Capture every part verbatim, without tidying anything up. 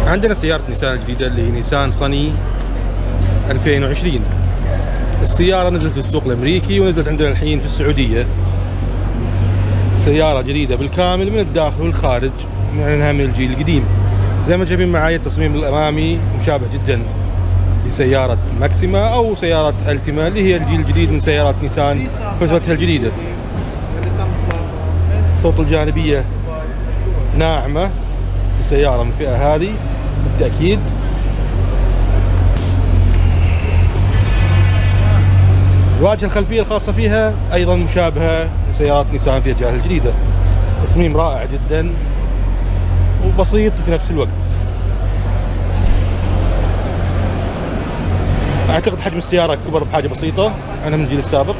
عندنا سيارة نيسان الجديدة اللي هي نيسان صني ألفين وعشرين. السيارة نزلت في السوق الأمريكي ونزلت عندنا الحين في السعودية. سيارة جديدة بالكامل من الداخل والخارج، لأنها من الجيل القديم. زي ما شايفين معايا التصميم الأمامي مشابه جدا لسيارة ماكسيما أو سيارة ألتيما اللي هي الجيل الجديد من سيارات نيسان في نسختها الجديدة. صوت الجانبية ناعمة لسيارة من الفئة هذه بالتأكيد. الواجهة الخلفية الخاصة فيها أيضا مشابهة لسيارات نيسان في أجيالها الجديدة. تصميم رائع جدا وبسيط في نفس الوقت. أعتقد حجم السيارة كبر بحاجة بسيطة عنها من الجيل السابق.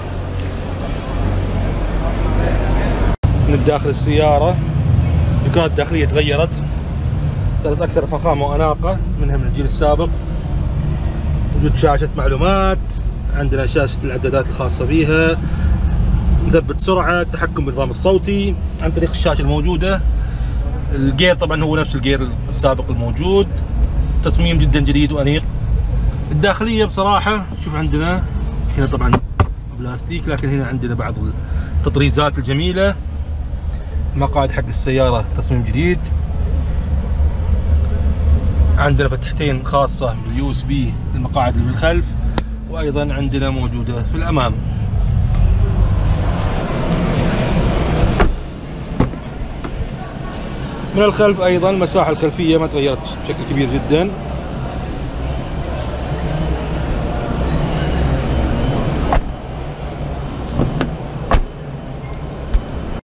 من الداخل السيارة الديكورات الداخلية تغيرت، صارت أكثر فخامة وأناقة منها من الجيل السابق. وجود شاشة معلومات، عندنا شاشة العدادات الخاصة فيها، مثبت سرعة، التحكم بالنظام الصوتي عن طريق الشاشة الموجودة. الجير طبعا هو نفس الجير السابق الموجود. تصميم جدا جديد وأنيق. الداخلية بصراحة شوف عندنا هنا طبعا بلاستيك، لكن هنا عندنا بعض التطريزات الجميلة. مقاعد حق السيارة تصميم جديد. عندنا فتحتين خاصة باليو اس بي للمقاعد اللي بالخلف، وأيضا عندنا موجودة في الأمام. من الخلف أيضا المساحة الخلفية ما تغيرت بشكل كبير جدا.